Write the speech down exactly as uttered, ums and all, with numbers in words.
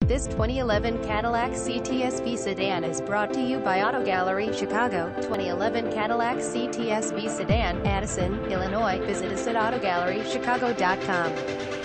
This twenty eleven Cadillac C T S V sedan is brought to you by Auto Gallery Chicago. twenty eleven Cadillac C T S V sedan, Addison, Illinois. Visit us at auto gallery chicago dot com.